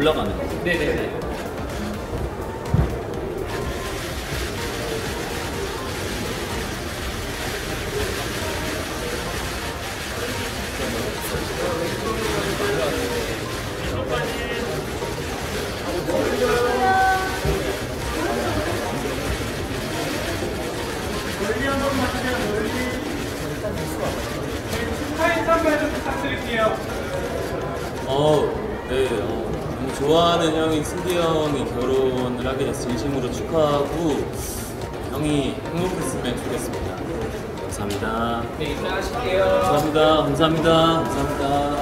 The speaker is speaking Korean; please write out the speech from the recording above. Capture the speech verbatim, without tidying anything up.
올라가는 거. 네네네. 어, 네, 어, 너무 좋아하는 형인 승기 형이 결혼을 하게 돼서 진심으로 축하하고 형이 행복했으면 좋겠습니다. 감사합니다. 네, 인사하실게요. 감사합니다. 감사합니다. 감사합니다.